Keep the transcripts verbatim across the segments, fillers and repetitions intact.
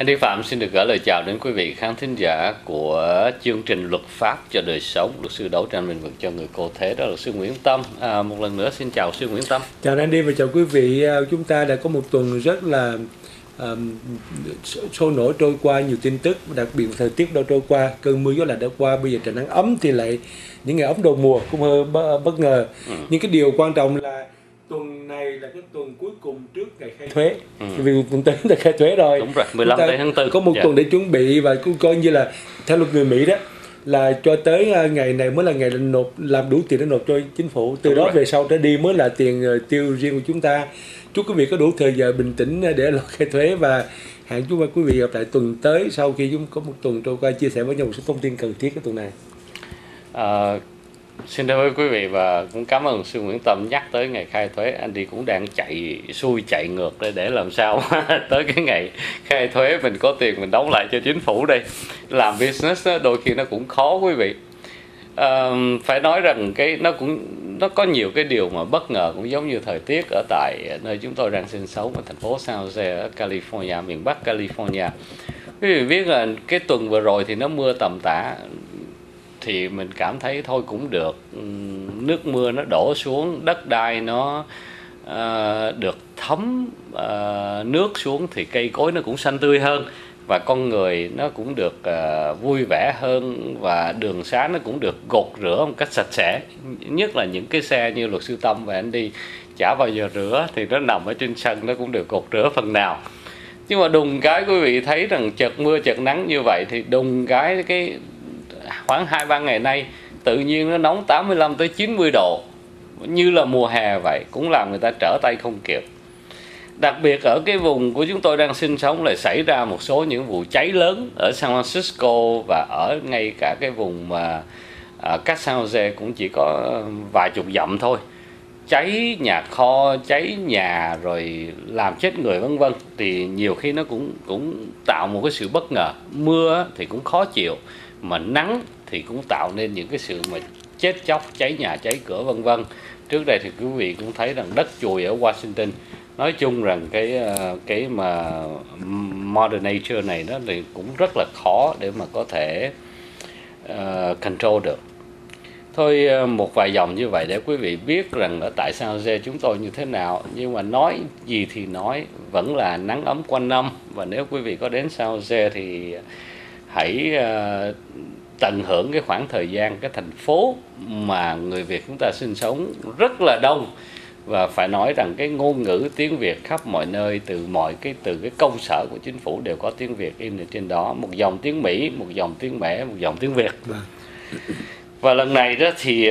Andy Phạm xin được gửi lời chào đến quý vị khán thính giả của chương trình Luật pháp cho đời sống, luật sư đấu tranh bênh vực cho người cô thế, đó là luật sư Nguyễn Tâm. À, một lần nữa xin chào sư Nguyễn Tâm. Chào Andy và chào quý vị. Chúng ta đã có một tuần rất là um, sôi nổi trôi qua, nhiều tin tức, đặc biệt thời tiết đã trôi qua, cơn mưa gió lạnh đã qua, bây giờ trời nắng ấm thì lại những ngày ấm đầu mùa cũng hơi bất ngờ. Ừ. Nhưng cái điều quan trọng là tuần này là cái tuần cuối cùng trước ngày khai thuế, ừ. vì tuần tới là khai thuế rồi. Đúng rồi, mười lăm tháng tư. Có một dạ. tuần để chuẩn bị và cũng coi như là theo luật người Mỹ đó là cho tới ngày này mới là ngày nộp, làm đủ tiền để nộp cho chính phủ. Từ Đúng đó rồi. về sau trở đi mới là tiền tiêu riêng của chúng ta. Chúc quý vị có đủ thời giờ bình tĩnh để lo khai thuế và hẹn chúng ta quý vị gặp lại tuần tới sau khi chúng có một tuần trôi qua chia sẻ với nhau một số thông tin cần thiết cái tuần này. À, xin thưa quý vị và cũng cảm ơn sư Nguyễn Tâm nhắc tới ngày khai thuế. Andy cũng đang chạy xuôi chạy ngược để để làm sao tới cái ngày khai thuế mình có tiền mình đóng lại cho chính phủ đây. Làm business đó, đôi khi nó cũng khó quý vị. À, phải nói rằng cái nó cũng nó có nhiều cái điều mà bất ngờ, cũng giống như thời tiết ở tại nơi chúng tôi đang sinh sống ở thành phố San Jose ở California, miền Bắc California. Quý vị biết là cái tuần vừa rồi thì nó mưa tầm tã, thì mình cảm thấy thôi cũng được, nước mưa nó đổ xuống, đất đai nó uh, được thấm uh, nước xuống thì cây cối nó cũng xanh tươi hơn và con người nó cũng được uh, vui vẻ hơn và đường xá nó cũng được gột rửa một cách sạch sẽ. Nhất là những cái xe như luật sư Tâm và anh đi chả bao giờ rửa thì nó nằm ở trên sân nó cũng được gột rửa phần nào. Nhưng mà đùng cái quý vị thấy rằng chợt mưa chợt nắng như vậy thì đùng cái cái khoảng hai ba ngày nay tự nhiên nó nóng tám mươi lăm tới chín mươi độ như là mùa hè vậy, cũng làm người ta trở tay không kịp. Đặc biệt ở cái vùng của chúng tôi đang sinh sống lại xảy ra một số những vụ cháy lớn ở San Francisco và ở ngay cả cái vùng mà à, cách San Jose cũng chỉ có vài chục dặm thôi. Cháy nhà kho, cháy nhà rồi làm chết người vân vân, thì nhiều khi nó cũng cũng tạo một cái sự bất ngờ. Mưa thì cũng khó chịu, mà nắng thì cũng tạo nên những cái sự mà chết chóc, cháy nhà cháy cửa vân vân. Trước đây thì quý vị cũng thấy rằng đất chùi ở Washington, nói chung rằng cái cái mà Mother Nature này nó thì cũng rất là khó để mà có thể uh, control được. Thôi một vài dòng như vậy để quý vị biết rằng ở tại San Jose chúng tôi như thế nào. Nhưng mà nói gì thì nói, vẫn là nắng ấm quanh năm. Và nếu quý vị có đến San Jose thì hãy uh, tận hưởng cái khoảng thời gian, cái thành phố mà người Việt chúng ta sinh sống rất là đông. Và phải nói rằng cái ngôn ngữ tiếng Việt khắp mọi nơi, từ mọi cái từ cái công sở của chính phủ đều có tiếng Việt in ở trên đó. Một dòng tiếng Mỹ, một dòng tiếng Mẹ, một dòng tiếng Việt. Và lần này đó thì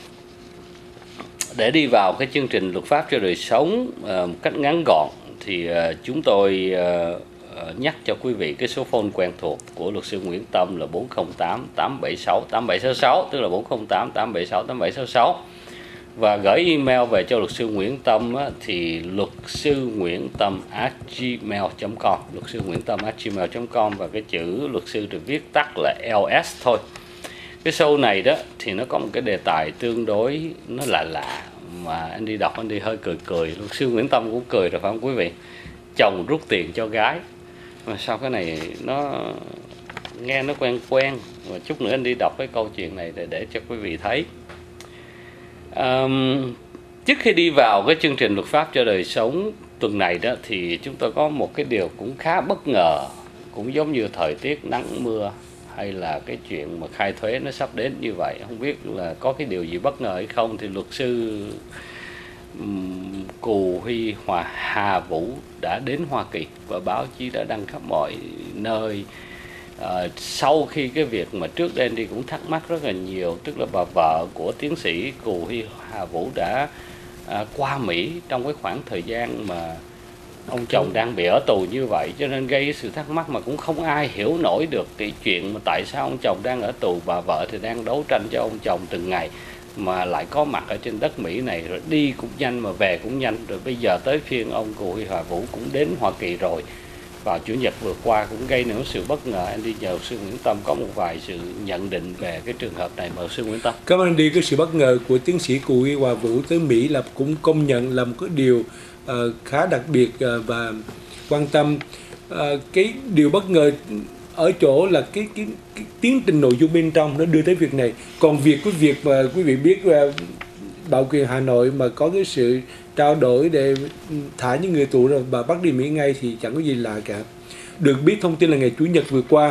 để đi vào cái chương trình Luật pháp cho đời sống một cách ngắn gọn thì chúng tôi nhắc cho quý vị cái số phone quen thuộc của luật sư Nguyễn Tâm là bốn không tám tám bảy sáu tám bảy sáu sáu, tức là bốn không tám tám bảy sáu tám bảy sáu sáu. Và gửi email về cho luật sư Nguyễn Tâm á, thì luật sư Nguyễn Tâm a gmail chấm com, luật sư Nguyễn Tâm a gmail chấm com, và cái chữ luật sư được viết tắt là L S thôi. Cái show này đó thì nó có một cái đề tài tương đối nó lạ lạ mà anh đi đọc anh đi hơi cười cười. Luật sư Nguyễn Tâm cũng cười rồi phải không quý vị? Chồng rút tiền cho gái. Mà sao cái này nó nghe nó quen quen. Và chút nữa anh đi đọc cái câu chuyện này để để cho quý vị thấy. Um, trước khi đi vào cái chương trình Luật pháp cho đời sống tuần này đó thì chúng tôi có một cái điều cũng khá bất ngờ, cũng giống như thời tiết nắng mưa hay là cái chuyện mà khai thuế nó sắp đến như vậy. Không biết là có cái điều gì bất ngờ hay không thì luật sư um, Cù Huy Hòa Hà Vũ đã đến Hoa Kỳ và báo chí đã đăng khắp mọi nơi. À, sau khi cái việc mà trước đây đi cũng thắc mắc rất là nhiều, tức là bà vợ của tiến sĩ Cù Huy Hà Vũ đã à, qua Mỹ trong cái khoảng thời gian mà ông chồng đang bị ở tù như vậy, cho nên gây sự thắc mắc mà cũng không ai hiểu nổi được cái chuyện mà tại sao ông chồng đang ở tù, bà vợ thì đang đấu tranh cho ông chồng từng ngày mà lại có mặt ở trên đất Mỹ này, rồi đi cũng nhanh mà về cũng nhanh, rồi bây giờ tới phiên ông Cù Huy Hà Vũ cũng đến Hoa Kỳ rồi. Vào Chủ nhật vừa qua cũng gây nên sự bất ngờ. Anh đi nhờ sư Nguyễn Tâm có một vài sự nhận định về cái trường hợp này. Mời sư Nguyễn Tâm. Cảm ơn đi. Cái sự bất ngờ của tiến sĩ Cù Huy Hòa Vũ tới Mỹ là cũng công nhận là một cái điều uh, khá đặc biệt uh, và quan tâm. à, cái điều bất ngờ ở chỗ là cái, cái, cái tiến trình nội dung bên trong nó đưa tới việc này. Còn việc cái việc mà quý vị biết uh, Bảo quyền Hà Nội mà có cái sự trao đổi để thả những người tù rồi và bắt đi Mỹ ngay thì chẳng có gì lạ cả. Được biết thông tin là ngày Chủ nhật vừa qua,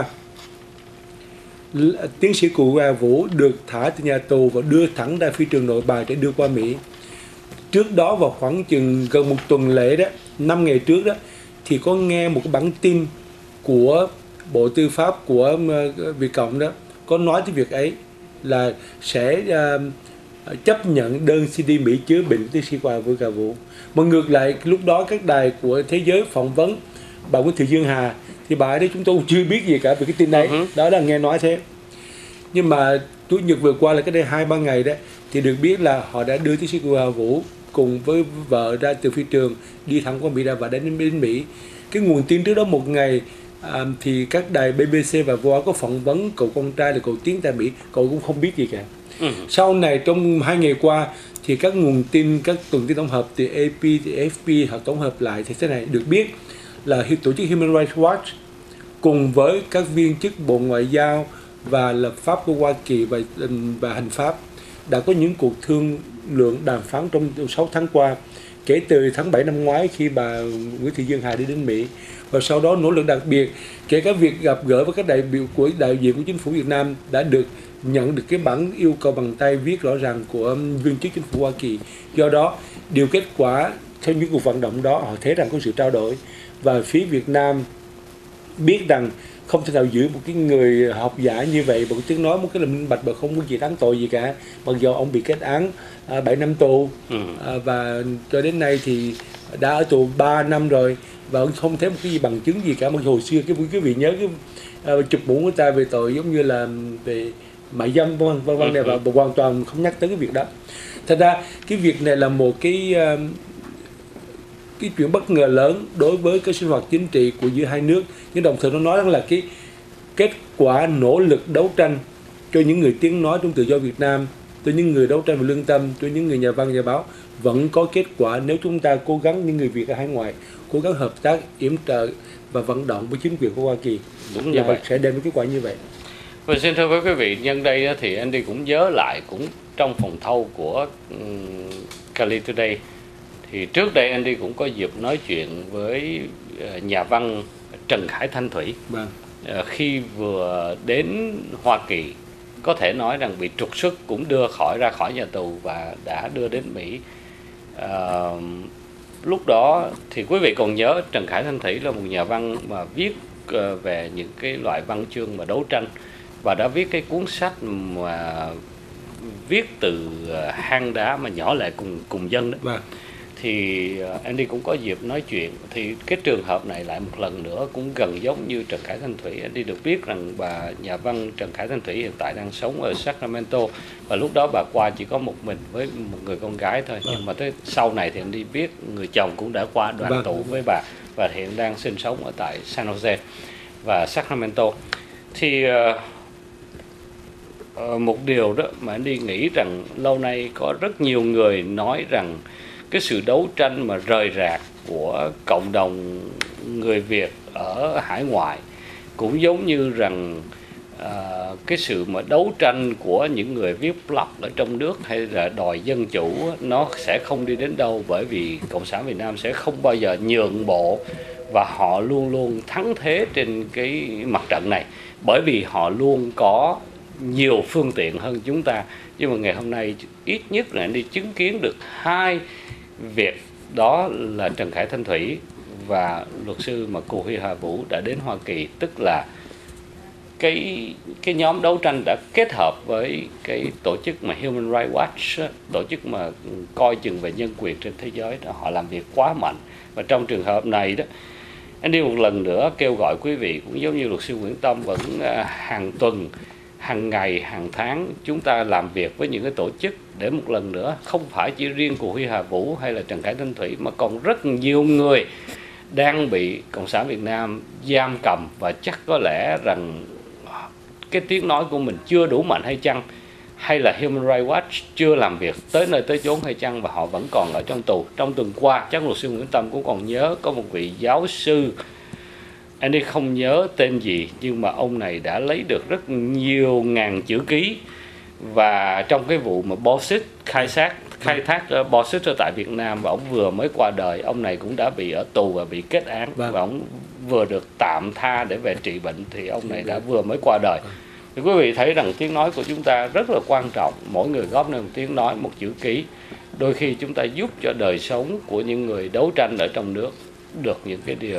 tiến sĩ Cụ Vũ được thả từ nhà tù và đưa thẳng ra phi trường Nội Bài để đưa qua Mỹ. Trước đó vào khoảng chừng gần một tuần lễ đó, năm ngày trước đó, thì có nghe một cái bản tin của Bộ Tư pháp của Việt Cộng đó có nói tới việc ấy là sẽ uh, chấp nhận đơn xin đi Mỹ chữa bệnh của tiến sĩ Vũ Cà Vũ. Mà ngược lại lúc đó các đài của thế giới phỏng vấn bà Nguyễn Thị Dương Hà thì bà ấy đấy chúng tôi chưa biết gì cả về cái tin này. Uh-huh. Đó là nghe nói thế. Nhưng mà Chủ nhật vừa qua là cái đây hai ba ngày đó thì được biết là họ đã đưa tiến sĩ Vũ cùng với vợ ra từ phi trường đi thẳng qua Mỹ ra và đến đến Mỹ. Cái nguồn tin trước đó một ngày à, thì các đài bê bê xê và vê o a có phỏng vấn cậu con trai là cậu Tiến tại Mỹ, cậu cũng không biết gì cả. Ừ. Sau này trong hai ngày qua thì các nguồn tin, các tuần tin tổng hợp từ a pê, từ ép pê họ tổng hợp lại thì thế này, được biết là tổ chức Human Rights Watch cùng với các viên chức Bộ Ngoại giao và lập pháp của Hoa Kỳ và và hành pháp đã có những cuộc thương lượng đàm phán trong sáu tháng qua, kể từ tháng bảy năm ngoái khi bà Nguyễn Thị Dương Hà đi đến Mỹ, và sau đó nỗ lực đặc biệt kể cả việc gặp gỡ với các đại biểu của đại diện của chính phủ Việt Nam đã được nhận được cái bản yêu cầu bằng tay viết rõ ràng của viên chức chính phủ Hoa Kỳ. Do đó điều kết quả theo những cuộc vận động đó họ thấy rằng có sự trao đổi và phía Việt Nam biết rằng không thể nào giữ một cái người học giả như vậy một tiếng nói một cái là minh bạch và không có gì đáng tội gì cả, mặc dù ông bị kết án à, bảy năm tù. Ừ. à, và cho đến nay thì đã ở tù ba năm rồi và ông không thấy một cái gì bằng chứng gì cả. Mặc dù hồi xưa cái quý vị nhớ cái uh, chụp mũ của ta về tội giống như là về mại dâm vân vân vân này và hoàn toàn không nhắc tới cái việc đó. Thật ra cái việc này là một cái uh, cái chuyện bất ngờ lớn đối với cái sinh hoạt chính trị của giữa hai nước, nhưng đồng thời nó nói rằng là cái kết quả nỗ lực đấu tranh cho những người tiếng nói trong tự do Việt Nam, cho những người đấu tranh về lương tâm, cho những người nhà văn nhà báo vẫn có kết quả nếu chúng ta cố gắng, những người Việt ở hải ngoại cố gắng hợp tác yểm trợ và vận động với chính quyền của Hoa Kỳ. Đúng và vậy sẽ đem đến kết quả như vậy. Và xin thưa với quý vị, nhân đây thì Andy cũng nhớ lại cũng trong phòng thâu của um, Cali Today thì trước đây Andy cũng có dịp nói chuyện với uh, nhà văn Trần Khải Thanh Thủy. Vâng. Uh, khi vừa đến Hoa Kỳ có thể nói rằng bị trục xuất cũng đưa khỏi ra khỏi nhà tù và đã đưa đến Mỹ. Uh, lúc đó thì quý vị còn nhớ Trần Khải Thanh Thủy là một nhà văn mà viết uh, về những cái loại văn chương mà đấu tranh và đã viết cái cuốn sách mà viết từ uh, hang đá mà nhỏ lại cùng cùng dân đó. Vâng. Thì uh, Andy cũng có dịp nói chuyện thì cái trường hợp này lại một lần nữa cũng gần giống như Trần Khải Thanh Thủy. Andy được biết rằng bà nhà văn Trần Khải Thanh Thủy hiện tại đang sống ở Sacramento và lúc đó bà qua chỉ có một mình với một người con gái thôi. Vâng. Nhưng mà tới sau này thì Andy biết người chồng cũng đã qua đoàn vâng. tụ với bà và hiện đang sinh sống ở tại San Jose và Sacramento. Thì uh, uh, một điều đó mà Andy nghĩ rằng lâu nay có rất nhiều người nói rằng cái sự đấu tranh mà rời rạc của cộng đồng người Việt ở hải ngoại cũng giống như rằng à, cái sự mà đấu tranh của những người viết blog ở trong nước hay là đòi dân chủ nó sẽ không đi đến đâu, bởi vì Cộng sản Việt Nam sẽ không bao giờ nhượng bộ và họ luôn luôn thắng thế trên cái mặt trận này, bởi vì họ luôn có nhiều phương tiện hơn chúng ta. Nhưng mà ngày hôm nay ít nhất là đi chứng kiến được hai việc, đó là Trần Khải Thanh Thủy và luật sư mà Cù Huy Hà Vũ đã đến Hoa Kỳ, tức là cái cái nhóm đấu tranh đã kết hợp với cái tổ chức mà Human Rights Watch, tổ chức mà coi chừng về nhân quyền trên thế giới đó, họ làm việc quá mạnh. Và trong trường hợp này đó, anh đi một lần nữa kêu gọi quý vị cũng giống như luật sư Nguyễn Tâm vẫn hàng tuần, hàng ngày, hàng tháng chúng ta làm việc với những cái tổ chức để một lần nữa không phải chỉ riêng của Huy Hà Vũ hay là Trần Khải Thanh Thủy mà còn rất nhiều người đang bị Cộng sản Việt Nam giam cầm, và chắc có lẽ rằng cái tiếng nói của mình chưa đủ mạnh hay chăng, hay là Human Rights Watch chưa làm việc tới nơi tới chốn hay chăng, và họ vẫn còn ở trong tù. Trong tuần qua chắc luật sư Nguyễn Tâm cũng còn nhớ có một vị giáo sư Andy không nhớ tên gì, nhưng mà ông này đã lấy được rất nhiều ngàn chữ ký. Và trong cái vụ mà bauxit khai thác khai thác uh, bauxit ở tại Việt Nam, và ông vừa mới qua đời, ông này cũng đã bị ở tù và bị kết án, vâng. Và ông vừa được tạm tha để về trị bệnh, thì ông này đã vừa mới qua đời. Thì quý vị thấy rằng tiếng nói của chúng ta rất là quan trọng, mỗi người góp nên một tiếng nói, một chữ ký. Đôi khi chúng ta giúp cho đời sống của những người đấu tranh ở trong nước được những cái điều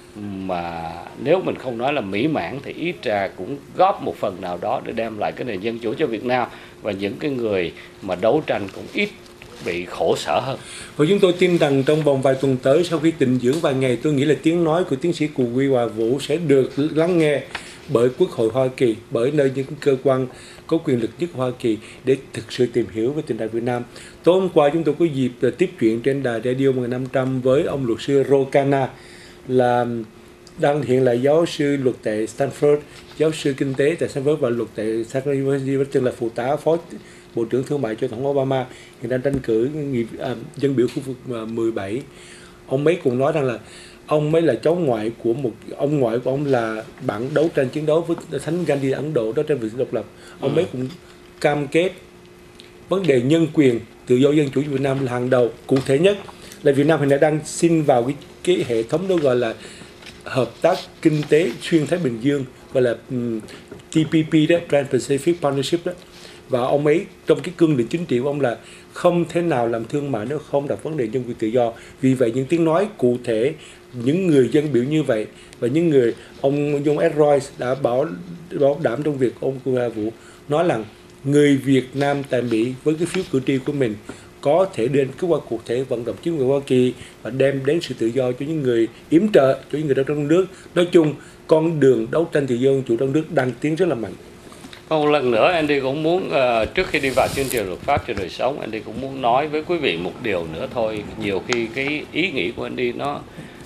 mà nếu mình không nói là mỹ mãn thì ít ra cũng góp một phần nào đó để đem lại cái nền dân chủ cho Việt Nam, và những cái người mà đấu tranh cũng ít bị khổ sở hơn. Và chúng tôi tin rằng trong vòng vài tuần tới, sau khi tịnh dưỡng vài ngày, tôi nghĩ là tiếng nói của tiến sĩ Cù Huy Hòa Vũ sẽ được lắng nghe bởi Quốc hội Hoa Kỳ, bởi nơi những cơ quan có quyền lực nhất Hoa Kỳ để thực sự tìm hiểu về tình trạng Việt Nam. Tối hôm qua chúng tôi có dịp tiếp chuyện trên đài radio một nghìn năm trăm với ông luật sư Ro Khanna, là đang hiện là giáo sư luật tại Stanford, giáo sư kinh tế tại Stanford và luật tại Sacramento University, từng là phụ tá phó bộ trưởng thương mại cho tổng thống Obama, hiện đang tranh cử nghị, à, dân biểu khu vực mười bảy. Ông ấy cũng nói rằng là ông mới là cháu ngoại của một ông ngoại của ông là bạn đấu tranh chiến đấu với Thánh Gandhi Ấn Độ, đấu tranh vì độc lập. Ông ấy ừ. cũng cam kết vấn đề nhân quyền, tự do dân chủ Việt Nam là hàng đầu. Cụ thể nhất là Việt Nam hiện nay đang xin vào cái, cái hệ thống đó gọi là hợp tác kinh tế xuyên Thái Bình Dương, gọi là um, T P P đó, Trans-Pacific Partnership đó. Và ông ấy trong cái cương lĩnh chính trị của ông là không thể nào làm thương mại nếu không đặt vấn đề nhân quyền tự do. Vì vậy những tiếng nói cụ thể, những người dân biểu như vậy và những người ông John S. Royce đã bảo bảo đảm trong việc ông Cù Huy Vũ nói là người Việt Nam tại Mỹ với cái phiếu cử tri của mình có thể đến kết quả cụ thể vận động chính quyền Hoa Kỳ và đem đến sự tự do cho những người yểm trợ, cho những người đấu tranh trong nước. Nói chung con đường đấu tranh tự do dân chủ trong nước đang tiến rất là mạnh. Một lần nữa Andy cũng muốn uh, trước khi đi vào chương trình luật pháp cho đời sống, Andy cũng muốn nói với quý vị một điều nữa thôi. Nhiều khi cái ý nghĩ của Andy nó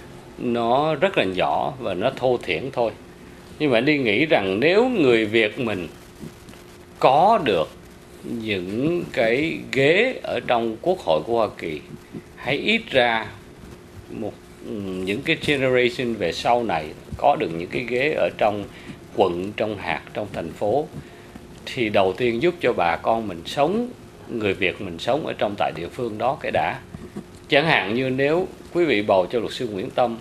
nó rất là nhỏ và nó thô thiển thôi, nhưng mà Andy nghĩ rằng nếu người Việt mình có được những cái ghế ở trong Quốc hội của Hoa Kỳ, hay ít ra một những cái generation về sau này có được những cái ghế ở trong quận, trong hạt, trong thành phố, thì đầu tiên giúp cho bà con mình sống, người Việt mình sống ở trong tại địa phương đó cái đã. Chẳng hạn như nếu quý vị bầu cho luật sư Nguyễn Tâm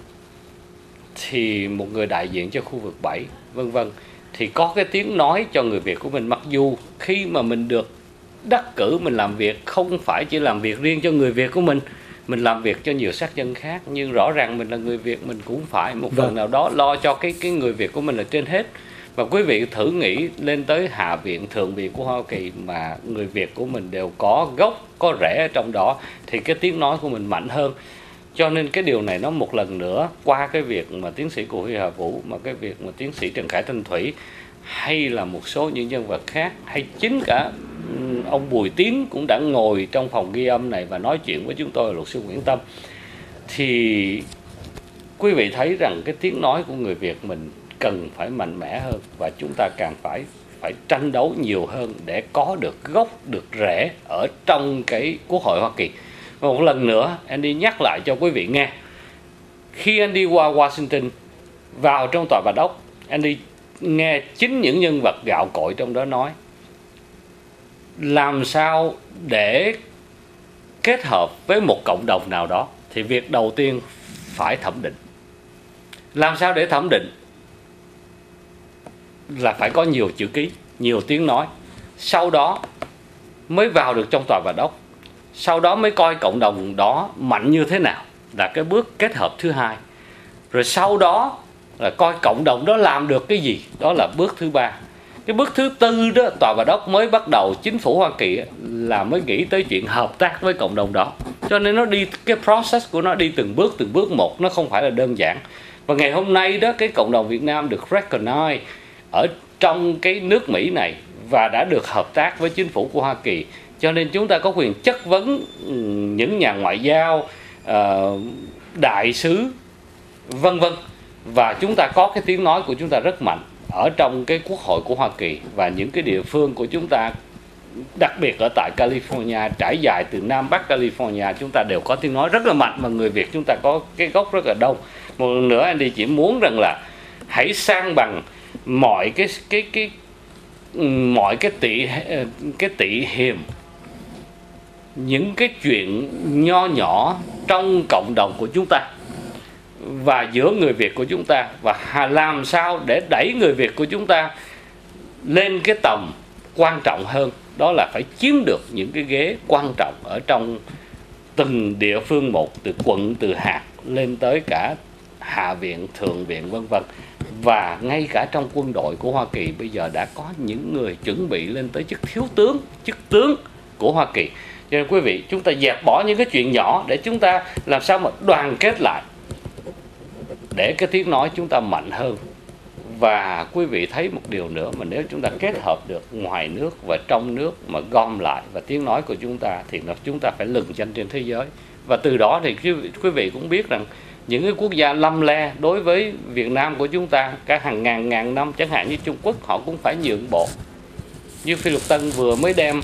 thì một người đại diện cho khu vực bảy, vân vân, thì có cái tiếng nói cho người Việt của mình. Mặc dù khi mà mình được đắc cử, mình làm việc không phải chỉ làm việc riêng cho người Việt của mình, mình làm việc cho nhiều sắc dân khác, nhưng rõ ràng mình là người Việt, mình cũng phải một phần nào đó lo cho cái cái người Việt của mình là trên hết. Và quý vị thử nghĩ lên tới Hạ viện, Thượng viện của Hoa Kỳ mà người Việt của mình đều có gốc, có rễ ở trong đó, thì cái tiếng nói của mình mạnh hơn. Cho nên cái điều này nó một lần nữa, qua cái việc mà tiến sĩ Cù Huy Hà Vũ, mà cái việc mà tiến sĩ Trần Khải Thanh Thủy, hay là một số những nhân vật khác, hay chính cả ông Bùi Tiến cũng đã ngồi trong phòng ghi âm này và nói chuyện với chúng tôi, luật sư Nguyễn Tâm, thì quý vị thấy rằng cái tiếng nói của người Việt mình cần phải mạnh mẽ hơn, và chúng ta càng phải phải tranh đấu nhiều hơn để có được gốc, được rễ ở trong cái Quốc hội Hoa Kỳ. Một lần nữa Andy nhắc lại cho quý vị nghe, khi Andy qua Washington, vào trong tòa Bạch Ốc, Andy nghe chính những nhân vật gạo cội trong đó nói làm sao để kết hợp với một cộng đồng nào đó, thì việc đầu tiên phải thẩm định. Làm sao để thẩm định? Là phải có nhiều chữ ký, nhiều tiếng nói, sau đó mới vào được trong tòa Bạch Ốc. Sau đó mới coi cộng đồng đó mạnh như thế nào, là cái bước kết hợp thứ hai. Rồi sau đó là coi cộng đồng đó làm được cái gì, đó là bước thứ ba. Cái bước thứ tư đó, tòa Bạch Ốc mới bắt đầu, chính phủ Hoa Kỳ là mới nghĩ tới chuyện hợp tác với cộng đồng đó. Cho nên nó đi, cái process của nó đi từng bước từng bước một, nó không phải là đơn giản. Và ngày hôm nay đó, cái cộng đồng Việt Nam được recognize ở trong cái nước Mỹ này và đã được hợp tác với chính phủ của Hoa Kỳ. Cho nên chúng ta có quyền chất vấn những nhà ngoại giao, đại sứ, vân vân. Và chúng ta có cái tiếng nói của chúng ta rất mạnh ở trong cái Quốc hội của Hoa Kỳ, và những cái địa phương của chúng ta, đặc biệt ở tại California, trải dài từ Nam Bắc California, chúng ta đều có tiếng nói rất là mạnh, và người Việt chúng ta có cái gốc rất là đông. Một lần nữa Andy chỉ muốn rằng là hãy san bằng mọi cái cái cái mọi cái tị cái tị hiềm, những cái chuyện nho nhỏ trong cộng đồng của chúng ta và giữa người Việt của chúng ta, và làm sao để đẩy người Việt của chúng ta lên cái tầm quan trọng hơn, đó là phải chiếm được những cái ghế quan trọng ở trong từng địa phương một, từ quận, từ hạt lên tới cả hạ viện, thượng viện, vân vân. Và ngay cả trong quân đội của Hoa Kỳ bây giờ đã có những người chuẩn bị lên tới chức thiếu tướng, chức tướng của Hoa Kỳ. Cho nên quý vị, chúng ta dẹp bỏ những cái chuyện nhỏ để chúng ta làm sao mà đoàn kết lại, để cái tiếng nói chúng ta mạnh hơn. Và quý vị thấy một điều nữa, mà nếu chúng ta kết hợp được ngoài nước và trong nước mà gom lại, và tiếng nói của chúng ta thì nó, chúng ta phải lừng danh trên thế giới. Và từ đó thì quý, quý vị cũng biết rằng những cái quốc gia lăm le đối với Việt Nam của chúng ta cả hàng ngàn ngàn năm, chẳng hạn như Trung Quốc, họ cũng phải nhượng bộ. Như Phi Luật Tân vừa mới đem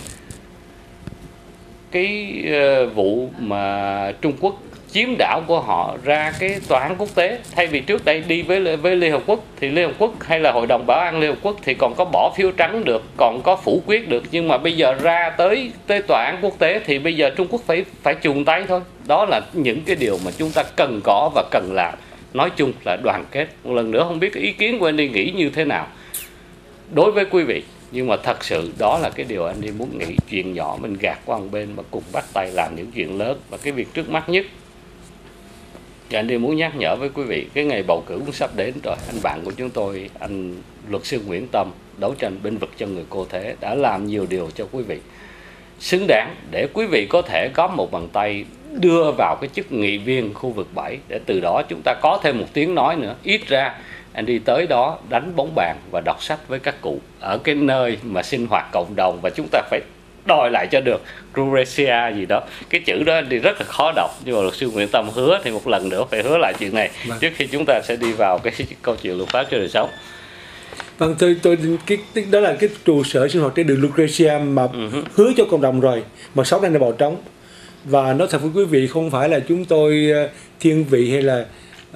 cái uh, vụ mà Trung Quốc chiếm đảo của họ ra cái tòa án quốc tế, thay vì trước đây đi với với Liên Hợp Quốc thì Liên Hợp Quốc hay là Hội đồng Bảo an Liên Hợp Quốc thì còn có bỏ phiếu trắng được, còn có phủ quyết được, nhưng mà bây giờ ra tới tới tòa án quốc tế thì bây giờ Trung Quốc phải phải chùn tay thôi. Đó là những cái điều mà chúng ta cần có và cần làm. Nói chung là đoàn kết. Một lần nữa, không biết ý kiến của anh đi nghĩ như thế nào đối với quý vị, nhưng mà thật sự đó là cái điều anh đi muốn nghĩ. Chuyện nhỏ mình gạt qua một bên mà cùng bắt tay làm những chuyện lớn. Và cái việc trước mắt nhất, thì anh đi muốn nhắc nhở với quý vị, cái ngày bầu cử cũng sắp đến rồi. Anh bạn của chúng tôi, anh luật sư Nguyễn Tâm, đấu tranh bênh vực cho người cô thế, đã làm nhiều điều cho quý vị xứng đáng để quý vị có thể góp một bàn tay đưa vào cái chức nghị viên khu vực bảy, để từ đó chúng ta có thêm một tiếng nói nữa. Ít ra anh đi tới đó đánh bóng bàn và đọc sách với các cụ ở cái nơi mà sinh hoạt cộng đồng, và chúng ta phải đòi lại cho được Gruresia gì đó. Cái chữ đó thì rất là khó đọc, nhưng mà luật sư Nguyễn Tâm hứa thì một lần nữa phải hứa lại chuyện này vâng. Trước khi chúng ta sẽ đi vào cái câu chuyện luật pháp cho đời sống. Vâng, tôi tôi cái, cái đó là cái trụ sở sinh hoạt trên đường Lucretia mà uh-huh. hứa cho cộng đồng rồi, mà sáu năm đã bỏ trống. Và nói thật với quý vị, không phải là chúng tôi thiên vị hay là uh,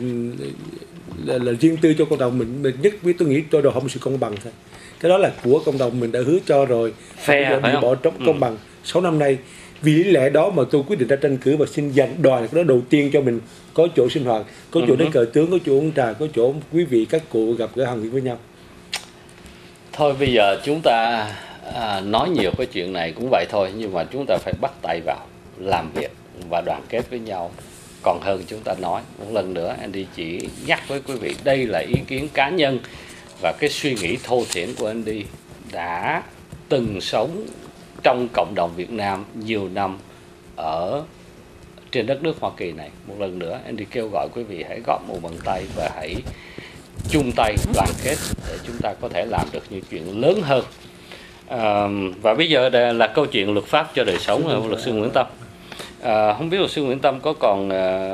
là, là riêng tư cho cộng đồng mình, mình nhất với tôi nghĩ tôi đòi hỏi một sự công bằng thôi. Cái đó là của cộng đồng mình đã hứa cho rồi, Fair, bị bỏ trống công ừ. bằng sáu năm nay. Vì lý lẽ đó mà tôi quyết định ra tranh cử và xin giành đòi cái đó đầu tiên cho mình có chỗ sinh hoạt, có chỗ uh-huh. đánh cờ tướng, có chỗ uống trà, có chỗ quý vị các cụ gặp gỡ hàng với nhau. Thôi bây giờ chúng ta à, nói nhiều cái chuyện này cũng vậy thôi, nhưng mà chúng ta phải bắt tay vào làm việc và đoàn kết với nhau còn hơn chúng ta nói. Một lần nữa Andy chỉ nhắc với quý vị, đây là ý kiến cá nhân và cái suy nghĩ thô thiển của Andy, đã từng sống trong cộng đồng Việt Nam nhiều năm ở trên đất nước Hoa Kỳ này. Một lần nữa Andy kêu gọi quý vị hãy góp một bàn tay và hãy chung tay đoàn kết để chúng ta có thể làm được những chuyện lớn hơn. À, và bây giờ là câu chuyện luật pháp cho đời sống của luật sư Nguyễn Tâm. À, không biết luật sư Nguyễn Tâm có còn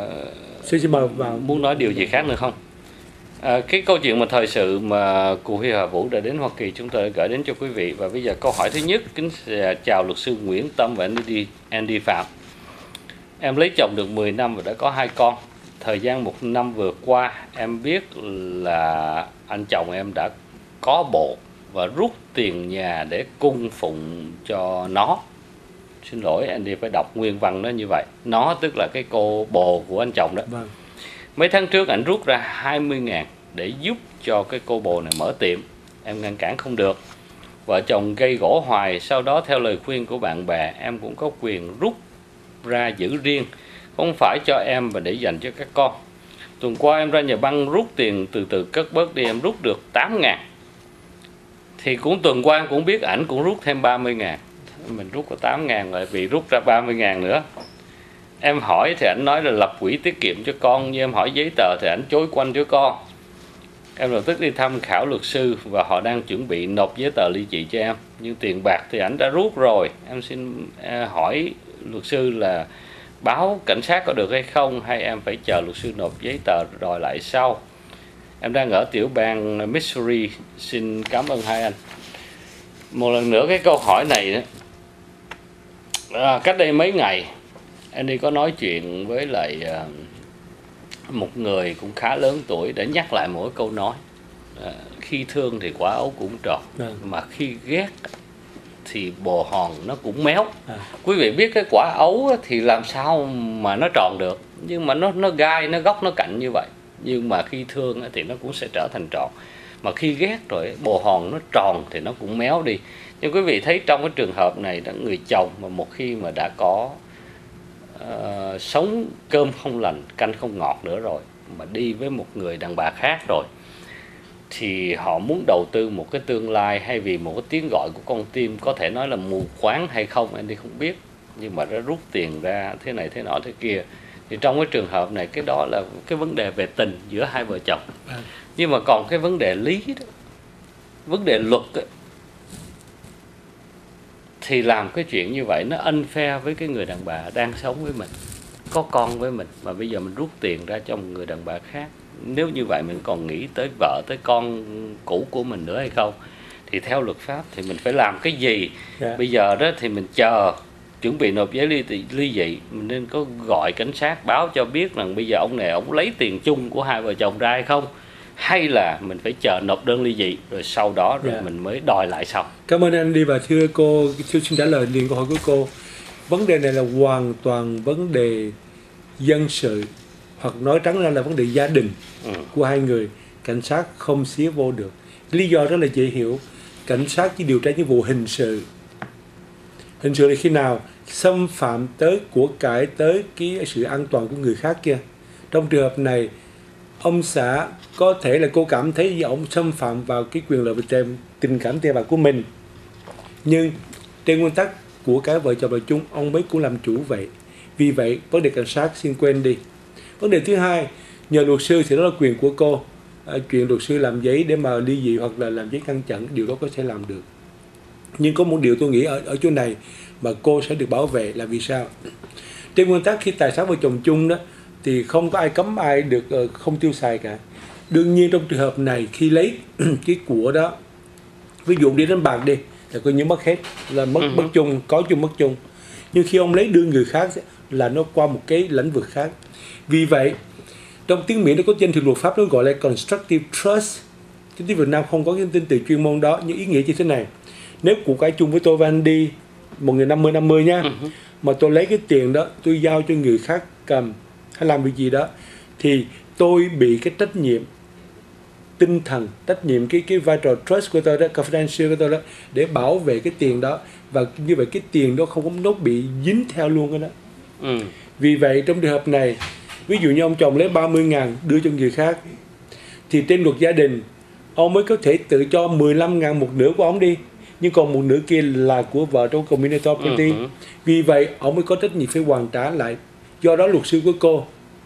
uh, muốn nói điều gì khác nữa không? À, cái câu chuyện mà thời sự mà cụ Huy Hà Vũ đã đến Hoa Kỳ chúng tôi gửi đến cho quý vị. Và bây giờ câu hỏi thứ nhất, kính chào luật sư Nguyễn Tâm và Andy, Andy Phạm. Em lấy chồng được mười năm và đã có hai con. Thời gian một năm vừa qua em biết là anh chồng em đã có bồ và rút tiền nhà để cung phụng cho nó. Xin lỗi, anh đi phải đọc nguyên văn nó như vậy. Nó tức là cái cô bồ của anh chồng đó. Vâng. Mấy tháng trước anh rút ra hai mươi ngàn để giúp cho cái cô bồ này mở tiệm. Em ngăn cản không được. Vợ chồng gây gổ hoài. Sau đó theo lời khuyên của bạn bè, em cũng có quyền rút ra giữ riêng, không phải cho em và để dành cho các con. Tuần qua em ra nhà băng rút tiền từ từ cất bớt đi, em rút được tám ngàn. Thì cũng tuần qua em cũng biết ảnh cũng rút thêm ba mươi ngàn. Mình rút có tám ngàn rồi, vì rút ra ba mươi ngàn nữa. Em hỏi thì ảnh nói là lập quỹ tiết kiệm cho con, nhưng em hỏi giấy tờ thì ảnh chối quanh cho con. Em lập tức đi tham khảo luật sư và họ đang chuẩn bị nộp giấy tờ ly dị cho em. Nhưng tiền bạc thì ảnh đã rút rồi. Em xin hỏi luật sư là báo cảnh sát có được hay không, hay em phải chờ luật sư nộp giấy tờ đòi lại sau. Em đang ở tiểu bang Missouri. Xin cảm ơn hai anh. Một lần nữa cái câu hỏi này đó, à, cách đây mấy ngày anh đi có nói chuyện với lại một người cũng khá lớn tuổi để nhắc lại mỗi câu nói. À, khi thương thì quả ấu cũng tròn, Vâng. mà khi ghét thì bồ hòn nó cũng méo. À. Quý vị biết cái quả ấu thì làm sao mà nó tròn được, nhưng mà nó nó gai, nó góc, nó cạnh như vậy. Nhưng mà khi thương thì nó cũng sẽ trở thành tròn. Mà khi ghét rồi bồ hòn nó tròn thì nó cũng méo đi. Nhưng quý vị thấy trong cái trường hợp này đó, người chồng mà một khi mà đã có uh, sống cơm không lành, canh không ngọt nữa rồi, mà đi với một người đàn bà khác rồi, thì họ muốn đầu tư một cái tương lai hay vì một cái tiếng gọi của con tim, có thể nói là mù quáng hay không anh đi không biết, nhưng mà nó rút tiền ra thế này thế nọ thế kia, thì trong cái trường hợp này cái đó là cái vấn đề về tình giữa hai vợ chồng. À. Nhưng mà còn cái vấn đề lý đó, vấn đề luật đó, thì làm cái chuyện như vậy nó unfair với cái người đàn bà đang sống với mình, có con với mình, mà bây giờ mình rút tiền ra cho một người đàn bà khác. Nếu như vậy mình còn nghĩ tới vợ, tới con cũ của mình nữa hay không? Thì theo luật pháp thì mình phải làm cái gì? Yeah. Bây giờ đó thì mình chờ chuẩn bị nộp giấy ly, ly dị, mình nên có gọi cảnh sát báo cho biết rằng bây giờ ông này ông lấy tiền chung của hai vợ chồng ra hay không? Hay là mình phải chờ nộp đơn ly dị rồi sau đó rồi yeah. mình mới đòi lại sau? Cảm ơn anh đi, và thưa cô, thưa xin trả lời liền câu hỏi của cô. Vấn đề này là hoàn toàn vấn đề dân sự, hoặc nói trắng ra là vấn đề gia đình ừ. của hai người. Cảnh sát không xía vô được. Lý do rất là dễ hiểu. Cảnh sát chỉ điều tra những vụ hình sự. Hình sự là khi nào xâm phạm tới của cải, tới cái sự an toàn của người khác kia. Trong trường hợp này, ông xã có thể là cô cảm thấy ông xâm phạm vào cái quyền lợi về tình cảm tiền bạc của mình, nhưng trên nguyên tắc của cái vợ chồng là chung, ông ấy cũng làm chủ vậy. Vì vậy vấn đề cảnh sát xin quên đi. Vấn đề thứ hai, nhờ luật sư thì đó là quyền của cô. À, chuyện luật sư làm giấy để mà ly dị hoặc là làm giấy ngăn chặn, điều đó có thể làm được. Nhưng có một điều tôi nghĩ ở, ở chỗ này mà cô sẽ được bảo vệ là vì sao? Trên nguyên tắc khi tài sản vợ chồng chung đó thì không có ai cấm ai được uh, không tiêu xài cả. Đương nhiên trong trường hợp này khi lấy cái của đó, ví dụ đi đánh bạc đi, là coi như mất hết, là mất mất chung, có chung mất chung. Nhưng khi ông lấy đưa người khác là nó qua một cái lĩnh vực khác. Vì vậy trong tiếng Mỹ nó có trên thì luật pháp nó gọi là constructive trust. Cái tiếng Việt Nam không có cái tên từ chuyên môn đó, nhưng ý nghĩa như thế này: nếu của cải chung với tôi và anh đi một người năm mươi năm mươi nha, uh-huh. mà tôi lấy cái tiền đó tôi giao cho người khác cầm hay làm việc gì đó, thì tôi bị cái trách nhiệm tinh thần, trách nhiệm cái cái vai trò trust của tôi đó, confidential của tôi đó, để bảo vệ cái tiền đó, và như vậy cái tiền đó không có nó bị dính theo luôn cái đó. Ừ. Vì vậy trong trường hợp này, ví dụ như ông chồng lấy ba mươi ngàn đưa cho người khác, thì trên luật gia đình ông mới có thể tự cho mười lăm ngàn một nửa của ông đi, nhưng còn một nửa kia là của vợ trong community property. Uh-huh. Vì vậy ông mới có trách nhiệm phải hoàn trả lại. Do đó luật sư của cô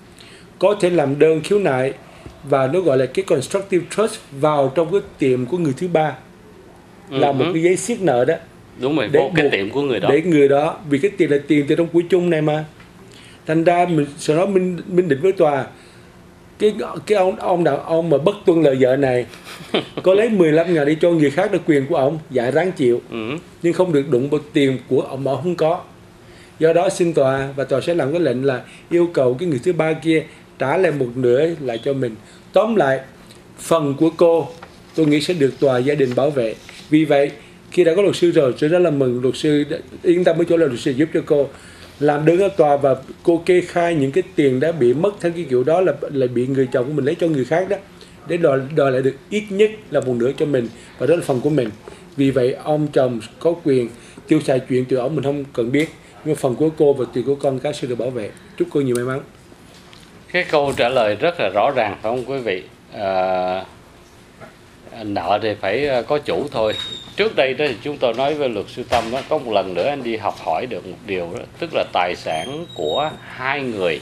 có thể làm đơn khiếu nại, và nó gọi là cái constructive trust vào trong cái tiệm của người thứ ba, uh-huh. là một cái giấy siết nợ đó. Đúng rồi, vô cái tiệm của người đó. Để người đó, vì cái tiền là tiền từ trong của chung này mà. Thành ra mình sau đó minh minh định với tòa, cái cái ông ông đàn ông mà bất tuân lời vợ này có lấy mười lăm ngàn đi cho người khác là quyền của ông, dạ ráng chịu, ừ. nhưng không được đụng vào tiền của ông mà ông không có. Do đó xin tòa, và tòa sẽ làm cái lệnh là yêu cầu cái người thứ ba kia trả lại một nửa lại cho mình. Tóm lại, phần của cô tôi nghĩ sẽ được tòa gia đình bảo vệ. Vì vậy khi đã có luật sư rồi, tôi rất là mừng luật sư yên tâm với chỗ là luật sư giúp cho cô làm đơn ở tòa, và cô kê khai những cái tiền đã bị mất theo cái kiểu đó là là bị người chồng của mình lấy cho người khác đó, để đòi đòi lại được ít nhất là một nửa cho mình, và đó là phần của mình. Vì vậy ông chồng có quyền tiêu xài chuyện từ ông mình không cần biết, nhưng phần của cô và tiền của con cái sẽ được bảo vệ. Chúc cô nhiều may mắn. Cái câu trả lời rất là rõ ràng phải không quý vị? À, nợ thì phải có chủ thôi. Trước đây đó thì chúng tôi nói với luật sư Tâm đó, có một lần nữa anh đi học hỏi được một điều đó, tức là tài sản của hai người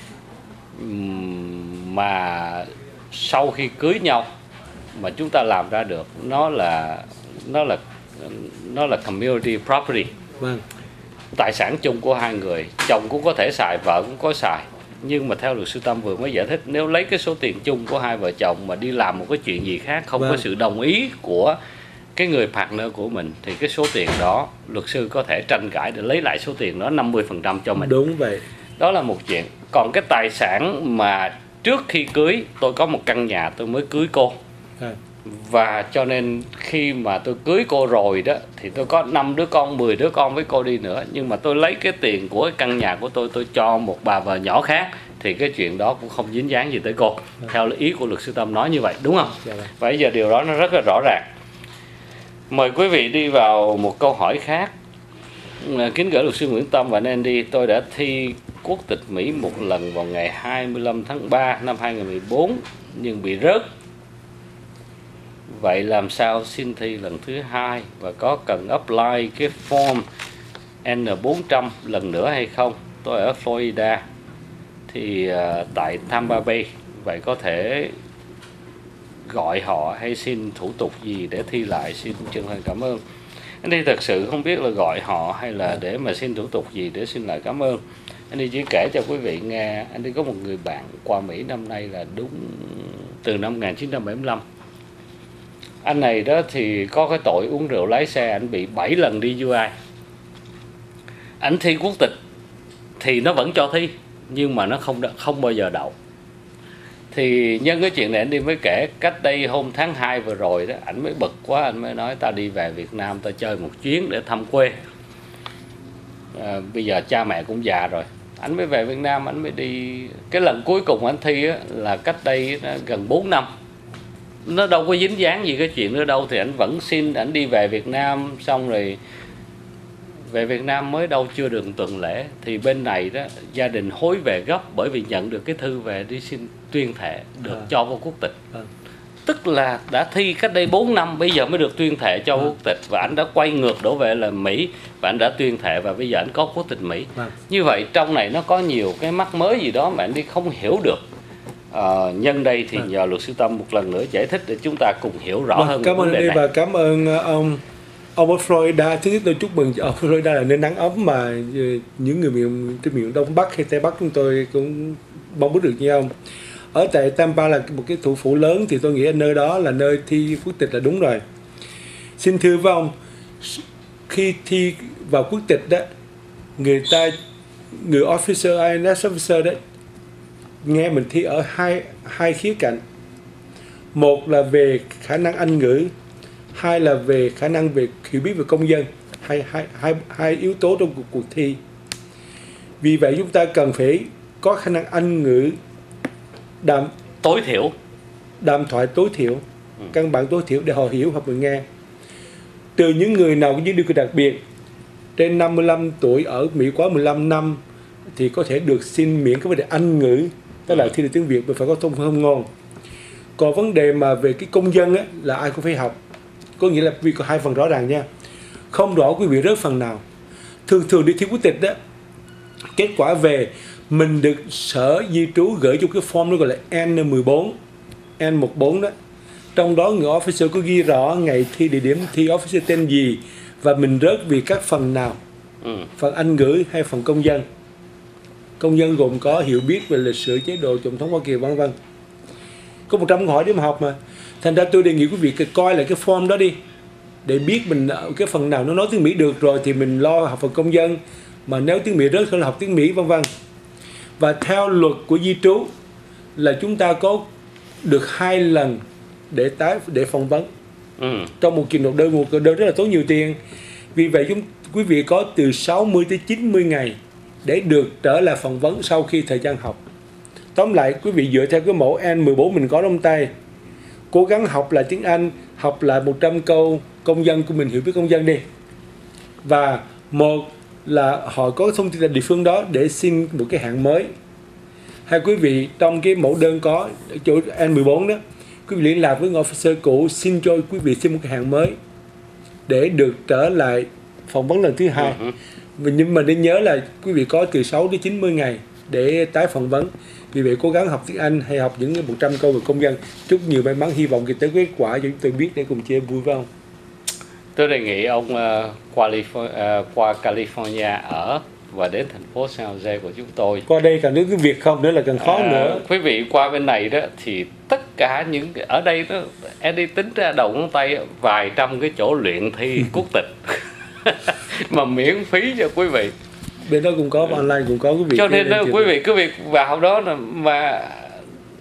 mà sau khi cưới nhau mà chúng ta làm ra được, nó là nó là nó là community property. Vâng. Tài sản chung của hai người, chồng cũng có thể xài, vợ cũng có xài. Nhưng mà theo luật sư Tâm vừa mới giải thích, nếu lấy cái số tiền chung của hai vợ chồng mà đi làm một cái chuyện gì khác, không vâng. có sự đồng ý của cái người partner của mình, thì cái số tiền đó luật sư có thể tranh cãi để lấy lại số tiền đó năm mươi phần trăm cho mình. Đúng vậy. Đó là một chuyện. Còn cái tài sản mà trước khi cưới tôi có một căn nhà tôi mới cưới cô. À. Và cho nên khi mà tôi cưới cô rồi đó thì tôi có năm đứa con, mười đứa con với cô đi nữa, nhưng mà tôi lấy cái tiền của cái căn nhà của tôi tôi cho một bà vợ nhỏ khác, thì cái chuyện đó cũng không dính dáng gì tới cô. À. Theo ý của luật sư Tâm nói như vậy, đúng không? Dạ. Bây giờ điều đó nó rất là rõ ràng. Mời quý vị đi vào một câu hỏi khác. Kính gửi luật sư Nguyễn Tâm và Andy, tôi đã thi quốc tịch Mỹ một lần vào ngày hai mươi lăm tháng ba năm hai nghìn không trăm mười bốn nhưng bị rớt. Vậy làm sao xin thi lần thứ hai, và có cần apply cái form N bốn trăm lần nữa hay không? Tôi ở Florida thì uh, tại Tampa Bay, vậy có thể gọi họ hay xin thủ tục gì để thi lại? Xin chân thành cảm ơn. Anh đi thật sự không biết là gọi họ hay là để mà xin thủ tục gì để xin lại cảm ơn. Anh đi chỉ kể cho quý vị nghe, anh đi có một người bạn qua Mỹ năm nay là đúng từ năm một nghìn chín trăm bảy mươi lăm. Anh này đó thì có cái tội uống rượu lái xe, anh bị bảy lần đi u i. Anh thi quốc tịch thì nó vẫn cho thi, nhưng mà nó không không bao giờ đậu. Thì nhân cái chuyện này anh đi mới kể, cách đây hôm tháng hai vừa rồi đó, anh mới bực quá, anh mới nói ta đi về Việt Nam ta chơi một chuyến để thăm quê. À, bây giờ cha mẹ cũng già rồi, anh mới về Việt Nam, anh mới đi. Cái lần cuối cùng anh thi á, là cách đây gần bốn năm. Nó đâu có dính dáng gì cái chuyện nữa đâu, thì anh vẫn xin, anh đi về Việt Nam, xong rồi về Việt Nam mới đâu chưa được tuần lễ thì bên này đó gia đình hối về gấp, bởi vì nhận được cái thư về đi xin tuyên thệ được à. cho vô quốc tịch. À. Tức là đã thi cách đây bốn năm, bây giờ mới được tuyên thệ cho à. quốc tịch, và anh đã quay ngược đổ về là Mỹ và anh đã tuyên thệ và bây giờ anh có quốc tịch Mỹ. À. Như vậy trong này nó có nhiều cái mắc mới gì đó mà anh đi không hiểu được. À, nhân đây thì nhờ luật sư Tâm một lần nữa giải thích để chúng ta cùng hiểu rõ vâng, hơn. Cảm ơn anh và cảm ơn ông. Ông ở Florida, thứ nhất tôi chúc mừng ở Florida là nơi nắng ấm mà những người miền trên miền Đông Bắc hay Tây Bắc chúng tôi cũng mong muốn được như ông. Ở tại Tampa là một cái thủ phủ lớn thì tôi nghĩ nơi đó là nơi thi quốc tịch là đúng rồi. Xin thưa với ông, khi thi vào quốc tịch đó, người ta người officer, I N S officer đấy nghe mình thi ở hai hai khía cạnh. Một là về khả năng Anh ngữ, hai là về khả năng về hiểu biết về công dân, hai, hai, hai, hai yếu tố trong cuộc, cuộc thi. Vì vậy chúng ta cần phải có khả năng Anh ngữ đàm tối thiểu, đàm thoại tối thiểu, ừ. căn bản tối thiểu để họ hiểu hoặc mình nghe. Từ những người nào có những điều kiện đặc biệt trên năm mươi lăm tuổi ở Mỹ quá mười lăm năm thì có thể được xin miễn cái vấn đề Anh ngữ, tức là ừ. thi được tiếng Việt mà phải có thông thông ngôn. Còn vấn đề mà về cái công dân á, là ai cũng phải học. Có nghĩa là vì có hai phần rõ ràng nha. Không rõ quý vị rớt phần nào. Thường thường đi thi quốc tịch đó, kết quả về mình được sở di trú gửi cho cái form nó gọi là N mười bốn, N mười bốn đó. Trong đó người officer có ghi rõ ngày thi, địa điểm thi, officer tên gì và mình rớt vì các phần nào. Ừ. Phần Anh ngữ hay phần công dân. Công dân gồm có hiểu biết về lịch sử, chế độ, tổng thống Hoa Kỳ vân vân. Có một trăm câu hỏi để mà học mà. Thành ra tôi đề nghị quý vị coi lại cái form đó đi, để biết mình cái phần nào nó nói tiếng Mỹ được rồi thì mình lo học phần công dân, mà nếu tiếng Mỹ rớt thì là học tiếng Mỹ vân vân. Và theo luật của di trú là chúng ta có được hai lần để tái để phỏng vấn. Ừ. Trong một kỳ nộp đơn, một đơn rất là tốn nhiều tiền. Vì vậy chúng quý vị có từ sáu mươi tới chín mươi ngày để được trở lại phỏng vấn sau khi thời gian học. Tóm lại quý vị dựa theo cái mẫu N mười bốn mình có trong tay, cố gắng học lại tiếng Anh, học lại một trăm câu công dân của mình, hiểu biết công dân đi. Và một là họ có thông tin tại địa phương đó để xin một cái hạng mới. Hay quý vị trong cái mẫu đơn có chỗ N mười bốn đó, quý vị liên lạc với người officer cũ xin cho quý vị xin một cái hạng mới để được trở lại phỏng vấn lần thứ hai. Uh-huh. Nhưng mà nên nhớ là quý vị có từ sáu đến chín mươi ngày để tái phỏng vấn. Vì vậy cố gắng học tiếng Anh hay học những một trăm câu về công dân. Chúc nhiều may mắn, hy vọng kỳ tới kết quả cho chúng tôi biết để cùng chia vui với ông. Tôi đề nghị ông uh, qua, uh, qua California ở và đến thành phố San Jose của chúng tôi. Qua đây cần đến cái việc không nữa là cần khó uh, nữa. Quý vị qua bên này đó thì tất cả những ở đây đó, em đi tính ra đầu ngón tay vài trăm cái chỗ luyện thi quốc tịch mà miễn phí cho quý vị. Bên đó cũng có online cũng có quý vị. Cho nên đó, quý vị cứ việc vào đó mà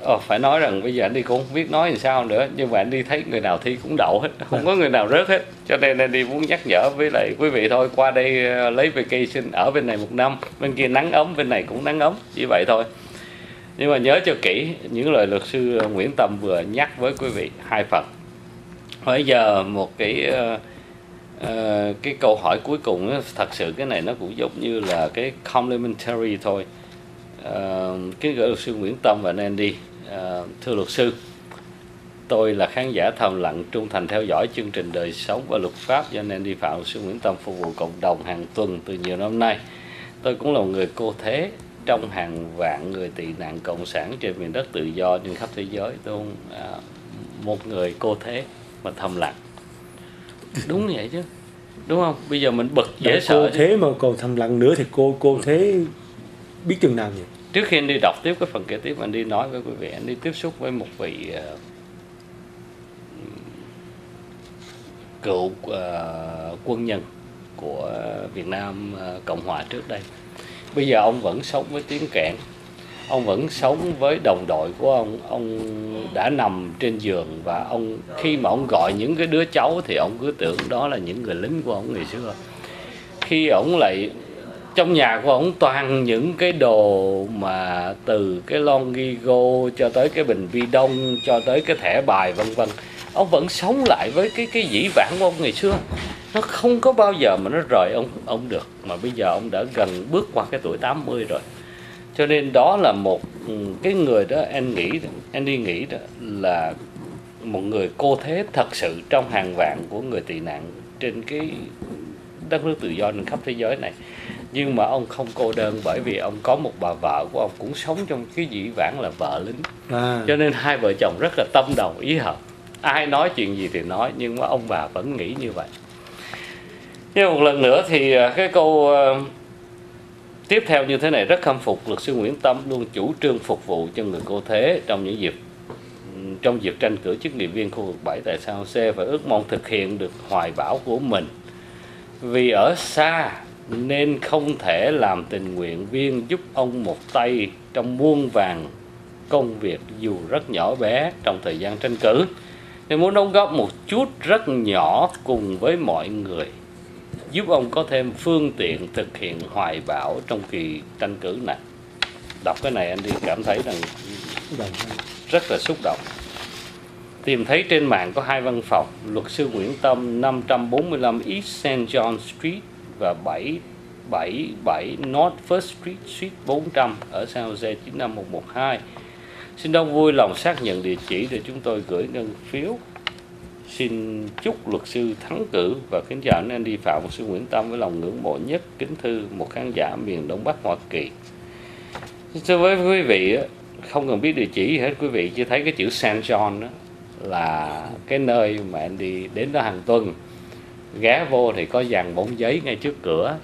Ồ, phải nói rằng bây giờ anh đi cũng không biết nói làm sao nữa, nhưng mà anh đi thấy người nào thi cũng đậu hết, không có người nào rớt hết, cho nên anh đi muốn nhắc nhở với lại quý vị thôi, qua đây lấy vacation ở bên này một năm, bên kia nắng ấm, bên này cũng nắng ấm, chỉ vậy thôi. Nhưng mà nhớ cho kỹ những lời luật sư Nguyễn Tâm vừa nhắc với quý vị hai phần. Bây giờ một cái uh, uh, cái câu hỏi cuối cùng đó, thật sự cái này nó cũng giống như là cái complimentary thôi. Uh, cái luật sư Nguyễn Tâm và Andy, uh, thưa luật sư, tôi là khán giả thầm lặng trung thành theo dõi chương trình Đời Sống và Luật Pháp do Andy Phạm, luật sư Nguyễn Tâm phục vụ cộng đồng hàng tuần từ nhiều năm nay. Tôi cũng là một người cô thế trong hàng vạn người tị nạn cộng sản trên miền đất tự do trên khắp thế giới. Tôi uh, một người cô thế mà thầm lặng. Đúng vậy chứ, đúng không? Bây giờ mình bực dễ sợ. Cô thế mà còn thầm lặng nữa thì cô cô thế biết chừng nào nhỉ? Trước khi anh đi đọc tiếp cái phần kế tiếp, anh đi nói với quý vị, anh đi tiếp xúc với một vị uh, cựu uh, quân nhân của Việt Nam uh, Cộng Hòa trước đây. Bây giờ ông vẫn sống với tiếng kẽn, ông vẫn sống với đồng đội của ông. Ông đã nằm trên giường và ông khi mà ông gọi những cái đứa cháu thì ông cứ tưởng đó là những người lính của ông ngày xưa. Khi ông lại trong nhà của ông toàn những cái đồ mà từ cái lon ghi gô cho tới cái bình vi đông cho tới cái thẻ bài vân vân, ông vẫn sống lại với cái cái dĩ vãng của ông ngày xưa. Nó không có bao giờ mà nó rời ông ông được, mà bây giờ ông đã gần bước qua cái tuổi tám mươi rồi. Cho nên đó là một cái người đó, anh nghĩ anh đi nghĩ đó là một người cô thế thật sự trong hàng vạn của người tị nạn trên cái đất nước tự do trên khắp thế giới này. Nhưng mà ông không cô đơn, bởi vì ông có một bà vợ của ông cũng sống trong cái dĩ vãng là vợ lính. À. Cho nên hai vợ chồng rất là tâm đầu ý hợp. Ai nói chuyện gì thì nói, nhưng mà ông bà vẫn nghĩ như vậy. Nhưng một lần nữa thì cái câu uh, tiếp theo như thế này, rất khâm phục luật sư Nguyễn Tâm luôn chủ trương phục vụ cho người cô thế trong những dịp trong dịp tranh cử chức nghị viên khu vực bảy tại San Jose, và ước mong thực hiện được hoài bão của mình. Vì ở xa nên không thể làm tình nguyện viên giúp ông một tay trong muôn vàn công việc dù rất nhỏ bé trong thời gian tranh cử, nên muốn đóng góp một chút rất nhỏ cùng với mọi người, giúp ông có thêm phương tiện thực hiện hoài bão trong kỳ tranh cử này. Đọc cái này anh đi cảm thấy rằng rất là xúc động. Tìm thấy trên mạng có hai văn phòng, luật sư Nguyễn Tâm năm trăm bốn mươi lăm East Saint John Street và bảy trăm bảy mươi bảy North First Street, Suite bốn trăm ở San Jose chín năm một một hai. Xin ông vui lòng xác nhận địa chỉ để chúng tôi gửi ngân phiếu. Xin chúc luật sư thắng cử và kính chào anh đi Phạm, luật sư Nguyễn Tâm với lòng ngưỡng mộ nhất, kính thư một khán giả miền Đông Bắc Hoa Kỳ. Thưa với quý vị, không cần biết địa chỉ gì hết, quý vị chỉ thấy cái chữ Saint John đó là cái nơi mà anh đi đến đó hàng tuần. Ghé vô thì có dàn bóng giấy ngay trước cửa,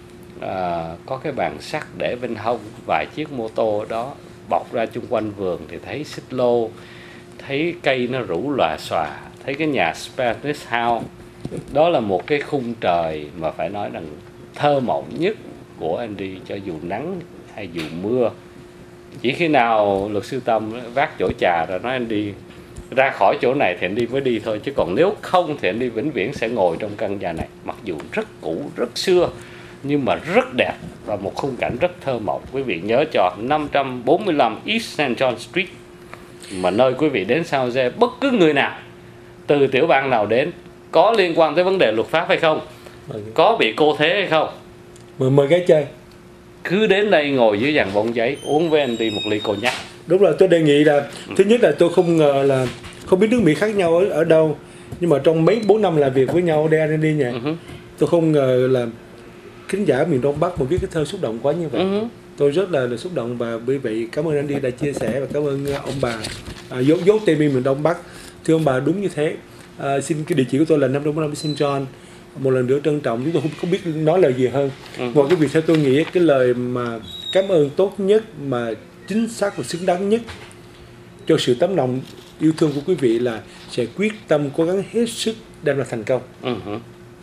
à, có cái bàn sắt để bên hông, vài chiếc mô tô ở đó, bọc ra chung quanh vườn thì thấy xích lô, thấy cây nó rủ lòa xòa, thấy cái nhà Spanish House. Đó là một cái khung trời mà phải nói rằng thơ mộng nhất của anh đi, cho dù nắng hay dù mưa. Chỉ khi nào luật sư Tâm vác chổi trà rồi nói anh đi ra khỏi chỗ này thì anh đi mới đi thôi, chứ còn nếu không thì anh đi vĩnh viễn sẽ ngồi trong căn nhà này, mặc dù rất cũ, rất xưa nhưng mà rất đẹp và một khung cảnh rất thơ mộng. Quý vị nhớ cho năm trăm bốn mươi lăm East Saint John Street, mà nơi quý vị đến San Jose, bất cứ người nào từ tiểu bang nào đến, có liên quan tới vấn đề luật pháp hay không, có bị cô thế hay không, mời mời gái chơi, cứ đến đây ngồi dưới dàn bông giấy uống với anh đi một ly cô nhắc. Đúng là tôi đề nghị là thứ nhất là tôi không ngờ là không biết nước Mỹ khác nhau ở, ở đâu, nhưng mà trong mấy bốn năm làm việc với nhau đây anh đi nhỉ, uh-huh. tôi không ngờ là khán giả miền Đông Bắc mà viết cái thơ xúc động quá như vậy. Uh-huh. Tôi rất là, là xúc động, và bởi vậy cảm ơn anh đi đã chia sẻ, và cảm ơn ông bà à, dốt dốt tê mi miền Đông Bắc. Thưa ông bà, đúng như thế. À, xin cái địa chỉ của tôi là năm trăm bốn mươi lăm Saint John. Một lần nữa trân trọng, chúng tôi không, không biết nói lời gì hơn. Uh-huh. Một cái việc theo tôi nghĩ cái lời mà cảm ơn tốt nhất mà chính xác và xứng đáng nhất cho sự tấm lòng yêu thương của quý vị là sẽ quyết tâm cố gắng hết sức đem lại thành công. Uh-huh.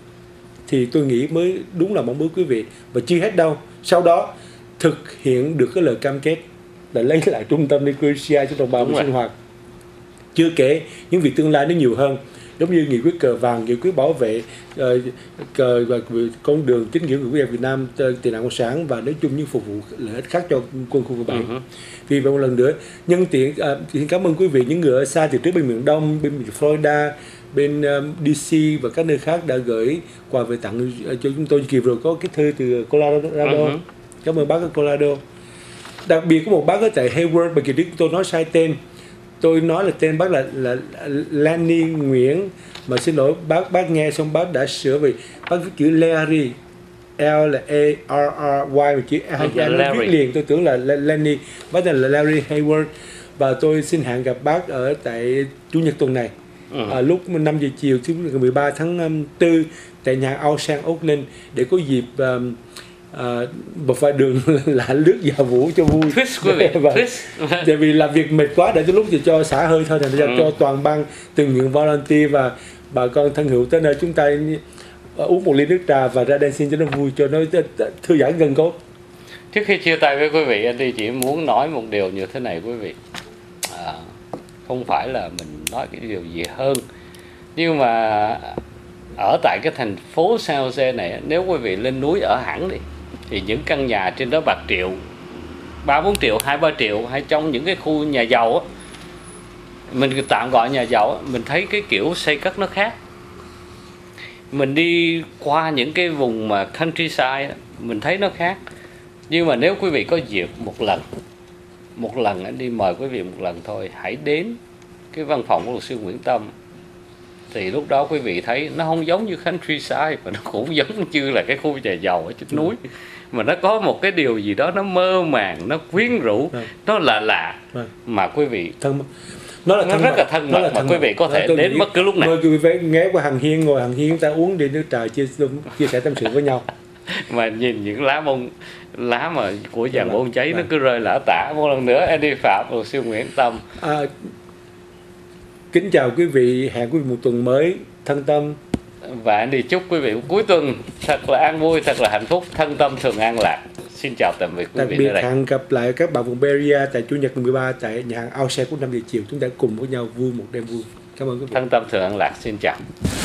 Thì tôi nghĩ mới đúng là mong ước quý vị. Và chưa hết đâu, sau đó thực hiện được cái lời cam kết là lấy lại trung tâm Nicosia cho đồng bào Đúng mình rồi. sinh hoạt. Chưa kể những việc tương lai nó nhiều hơn, giống như nghị quyết cờ vàng, nghị quyết bảo vệ uh, cờ và con đường chính nghĩa của Việt Nam, tị nạn cộng sản, và nói chung những phục vụ lợi ích khác cho quân khu bảy. Uh-huh. Vì vậy một lần nữa nhân tiện uh, xin cảm ơn quý vị, những người ở xa từ trước bên miền Đông, bên Florida, bên um, đê xê và các nơi khác đã gửi quà về tặng uh, cho chúng tôi. Kịp rồi có cái thư từ Colorado. Uh-huh. Cảm ơn bác ở Colorado. Đặc biệt có một bác ở tại Hayward, bởi vì tôi nói sai tên. Tôi nói là tên bác là, là, là Lanny Nguyễn, mà xin lỗi bác, bác nghe xong bác đã sửa vì bác viết chữ Larry, L là A R R Y, mà chữ A nó viết liền, tôi tưởng là Lanny, bác tên là Larry Hayward. Và tôi xin hẹn gặp bác ở tại Chủ nhật tuần này, ừ. à, lúc năm giờ chiều thứ mười ba tháng tư tại nhà Ao Sang Oakland, để có dịp um, À, một vài đường là lướt vào vũ cho vui. Twist quý vị. Và, tại vì làm việc mệt quá, để tới lúc thì cho xả hơi thôi, thành ra ừ. cho toàn ban tình nguyện volunteer và bà con thân hữu tới nơi chúng ta uống một ly nước trà và ra dancing cho nó vui, cho nó thư giãn gân cốt. Trước khi chia tay với quý vị, anh đi chỉ muốn nói một điều như thế này quý vị. À, không phải là mình nói cái điều gì hơn, nhưng mà ở tại cái thành phố San Jose này, nếu quý vị lên núi ở hẳn đi, thì những căn nhà trên đó bạc triệu, ba bốn triệu, hai ba triệu, hay trong những cái khu nhà giàu á, mình tạm gọi nhà giàu á, mình thấy cái kiểu xây cất nó khác. Mình đi qua những cái vùng mà countryside á, mình thấy nó khác. Nhưng mà nếu quý vị có dịp một lần, một lần anh đi mời quý vị một lần thôi, hãy đến cái văn phòng của luật sư Nguyễn Tâm, thì lúc đó quý vị thấy nó không giống như countryside, mà nó cũng giống như là cái khu nhà giàu ở trên núi, mà nó có một cái điều gì đó nó mơ màng, nó quyến rũ, ừ. nó là lạ, ừ. mà quý vị thân, nó là nó thân rất mật, là thân mật, mà quý vị có thể đến bất cứ lúc nào. Mời quý vị ghé qua Hằng Hiên, ngồi Hằng Hiên chúng ta uống đi nước trà, chia chia sẻ tâm sự với nhau. Mà nhìn những lá bông, lá mà của dàn bông cháy, nó cứ rơi lả tả. Một lần nữa Andy Phạm, luật sư Nguyễn Tâm. À, kính chào quý vị, hẹn quý vị một tuần mới thân tâm. Và anh đi chúc quý vị cuối tuần thật là an vui, thật là hạnh phúc, thân tâm thường an lạc. Xin chào tạm biệt quý vị. Đặc biệt hẹn gặp lại các bạn vùng Beria tại Chủ nhật mười ba tại nhà hàng Ao Xe của năm giờ chiều. Chúng ta cùng với nhau vui một đêm vui. Cảm ơn quý vị. Thân tâm thường an lạc. Xin chào.